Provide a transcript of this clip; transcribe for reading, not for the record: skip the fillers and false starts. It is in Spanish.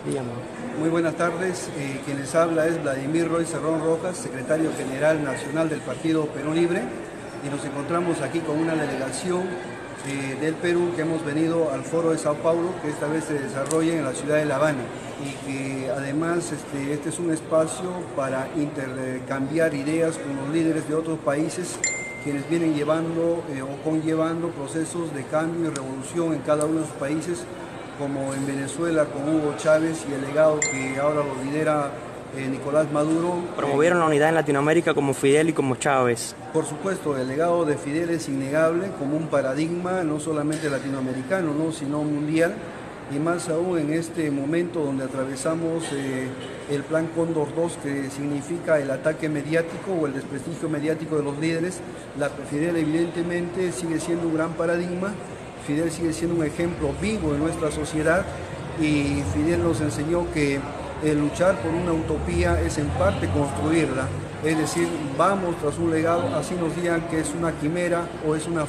Digamos. Muy buenas tardes. Quien les habla es Vladimir Roy Cerrón Rojas, secretario general nacional del Partido Perú Libre, y nos encontramos aquí con una delegación del Perú que hemos venido al Foro de Sao Paulo, que esta vez se desarrolla en la ciudad de La Habana, y que además este es un espacio para intercambiar ideas con los líderes de otros países quienes vienen llevando o conllevando procesos de cambio y revolución en cada uno de sus países, como en Venezuela con Hugo Chávez y el legado que ahora lo lidera Nicolás Maduro. Promovieron la unidad en Latinoamérica como Fidel y como Chávez. Por supuesto, el legado de Fidel es innegable como un paradigma no solamente latinoamericano, ¿no?, sino mundial, y más aún en este momento donde atravesamos el Plan Cóndor 2, que significa el ataque mediático o el desprestigio mediático de los líderes. Fidel evidentemente sigue siendo un gran paradigma. Fidel sigue siendo un ejemplo vivo en nuestra sociedad, y Fidel nos enseñó que el luchar por una utopía es en parte construirla, es decir, vamos tras un legado, así nos digan que es una quimera o es una